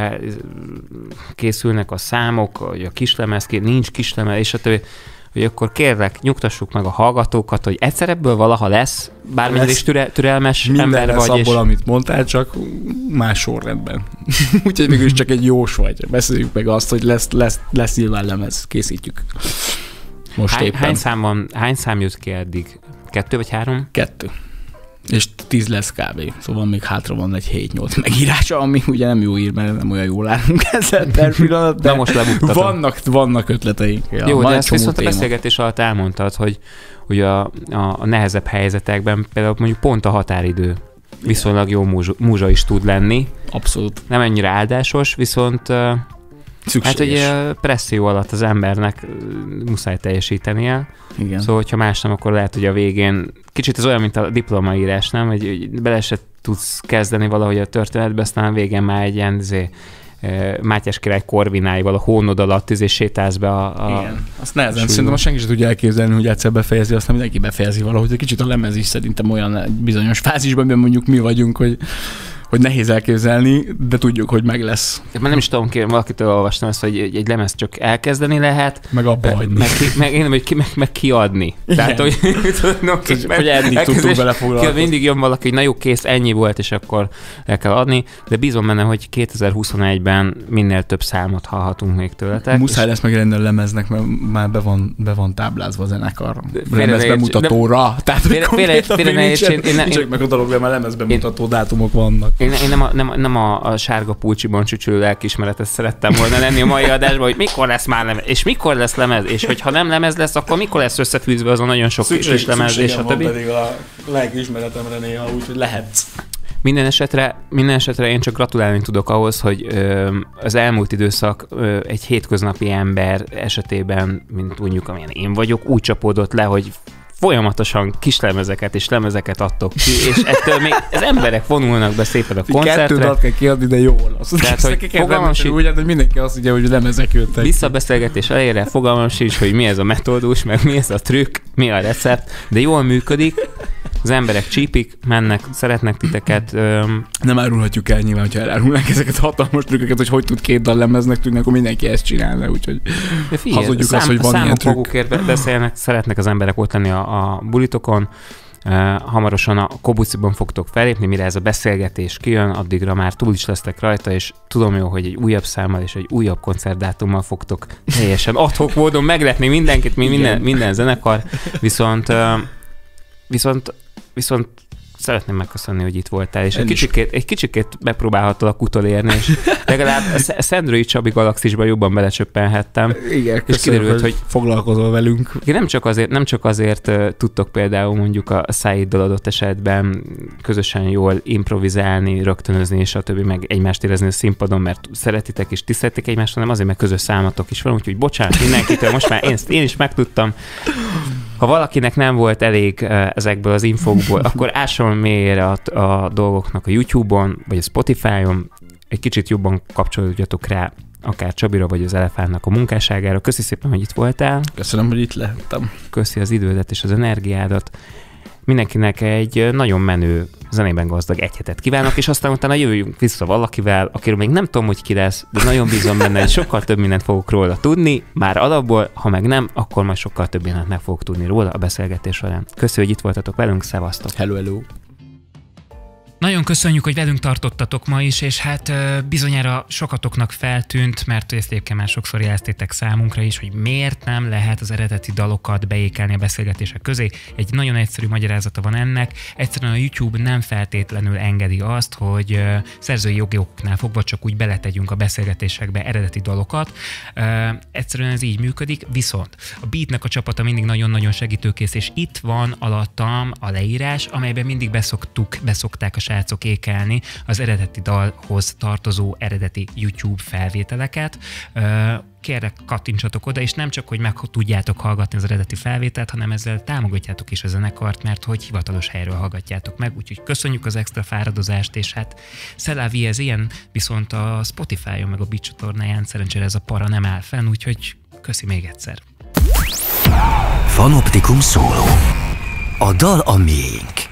készülnek a számok, hogy a kislemez, nincs kislemez, és a többi. Hogy akkor kérlek, nyugtassuk meg a hallgatókat, hogy egyszer ebből valaha lesz, bármilyen is türelmes ember lesz vagy. Abból, amit mondtál, csak más sorrendben. Úgyhogy mégis csak egy jós vagy. Beszéljük meg azt, hogy lesz nyilván lemez. Készítjük. Most éppen. Hány szám jött ki eddig? 2 vagy 3? 2. És 10 lesz kb. Szóval még hátra van egy 7-8 megírása, ami ugye nem jó ír, mert nem olyan jól állunk ezzel per pillanat, de most vannak ötleteink. Ja, jó, de ezt viszont a beszélgetés alatt elmondtad, hogy a nehezebb helyzetekben például mondjuk pont a határidő viszonylag jó múzsa is tud lenni. Abszolút. Nem ennyire áldásos, viszont szükséges. Hát ugye presszió alatt az embernek muszáj teljesítenie. Igen. Szóval, hogyha más nem, akkor lehet, hogy a végén kicsit ez olyan, mint a diplomaírás, nem? Hogy bele se tudsz kezdeni valahogy a történetbe, aztán a végén már egy ilyen Mátyás király korvináival a hónod alatt sétálsz be Igen. Azt nehezen. Szerintem senki sem tudja elképzelni, hogy egyszer befejezi, aztán mindenki befejezi valahogy. Egy kicsit a lemez is szerintem olyan bizonyos fázisban, amiben mondjuk mi vagyunk, hogy nehéz elképzelni, de tudjuk, hogy meg lesz. Már nem is tudom, valakitől olvastam ezt, hogy egy lemez csak elkezdeni lehet. Meg abba hagyni. Meg kiadni. Igen. Tehát, hogy eddig tudtuk belefoglalkozni. Mindig jön valaki, hogy na jó, kész, ennyi volt, és akkor el kell adni, de bízom benne, hogy 2021-ben minél több számot hallhatunk még tőletek. Muszáj lesz megjelenni a lemeznek, mert már be van táblázva a zenekar. Lemezbemutatóra. Tehát, hogy konkrétan nincs meg a dolog, de már lemezbemutató dátumok vannak. Én nem a sárga pulcsiban csücsülő lelkiismeretet szerettem volna lenni a mai adásban, hogy mikor lesz már lemez, és mikor lesz lemez, és hogyha nem lemez lesz, akkor mikor lesz összefűzve azon nagyon sok kis lemez, és a többi. Pedig a lelkiismeretemre néha úgy, hogy lehetsz. Minden esetre én csak gratulálni tudok ahhoz, hogy az elmúlt időszak egy hétköznapi ember esetében, mint mondjuk amilyen én vagyok, úgy csapódott le, hogy folyamatosan kislemezeket és lemezeket adtok ki, és ettől még az emberek vonulnak be szépen a koncertre. 2 dalt kell kiadni, de jól az. Tehát, hogy fogalmam sincs, hogy mindenki azt ugye, hogy lemezek jöttek. Visszabeszélgetés elejére fogalmam sincs, hogy mi ez a metódus, meg mi ez a trükk, mi a recept, de jól működik, Az emberek csípik, mennek, szeretnek titeket. Nem árulhatjuk el nyilván, hogyha elárulnánk ezeket a hatalmas trükköket, hogy tud 2 dal lemeznek tűnni, akkor mindenki ezt csinálna, úgyhogy hazudjuk azt, hogy van ilyen trükk. Magukért beszélnek, szeretnek az emberek ott lenni a bulitokon. Hamarosan a Kobuciban fogtok felépni, mire ez a beszélgetés kijön, addigra már túl is lesztek rajta, és tudom jó, hogy egy újabb számmal és egy újabb koncertdátummal fogtok teljesen adhok módon meglepni mindenkit, minden zenekar, viszont szeretném megköszönni, hogy itt voltál, és egy kicsikét megpróbálhattalak utolérni, és legalább Szendrői Csabi galaxisban jobban belecsöppenhettem. Igen, és kiderült, hogy foglalkozol velünk. Nem csak azért tudtok például mondjuk a Száiddal adott esetben közösen jól improvizálni, rögtönözni, és a többi meg egymást érezni a színpadon, mert szeretitek és ti szeretitek egymást, hanem azért, mert közös számatok is van, úgyhogy bocsánat mindenkitől, most már én is megtudtam. Ha valakinek nem volt elég ezekből az infókból, akkor ásson mélyére a dolgoknak a YouTube-on, vagy a Spotify-on, egy kicsit jobban kapcsolódjatok rá, akár Csabira, vagy az Elefántnak a munkásságára. Köszi szépen, hogy itt voltál. Köszönöm, hogy itt lehettem. Köszi az idődet és az energiádat. Mindenkinek egy nagyon menő, zenében gazdag egy hetet kívánok, és aztán utána jövünk vissza valakivel, akiről még nem tudom, hogy ki lesz, de nagyon bízom benne, hogy sokkal több mindent fogok róla tudni, már alapból, ha meg nem, akkor majd sokkal több mindent meg fogok tudni róla a beszélgetés során. Köszönjük, hogy itt voltatok velünk, szevasztok! Hello! Nagyon köszönjük, hogy velünk tartottatok ma is, és hát bizonyára sokatoknak feltűnt, mert ezt egyébként már sokszor jeleztétek számunkra is, hogy miért nem lehet az eredeti dalokat beékelni a beszélgetések közé. Egy nagyon egyszerű magyarázata van ennek. Egyszerűen a YouTube nem feltétlenül engedi azt, hogy szerzői jogi okoknál fogva csak úgy beletegyünk a beszélgetésekbe eredeti dalokat. Egyszerűen ez így működik, viszont a Beatnek a csapata mindig nagyon-nagyon segítőkész, és itt van alattam a leírás, amelyben mindig beszokták a srácok ékelni az eredeti dalhoz tartozó eredeti YouTube felvételeket. Kérlek, kattintsatok oda, és nem csak, hogy meg tudjátok hallgatni az eredeti felvételt, hanem ezzel támogatjátok is a zenekart, mert hogy hivatalos helyről hallgatjátok meg, úgyhogy köszönjük az extra fáradozást, és hát szelávi ez ilyen, viszont a Spotify-on meg a Beat csatornáján szerencsére ez a para nem áll fenn, úgyhogy köszi még egyszer. Fanoptikum szóló. A dal a miénk.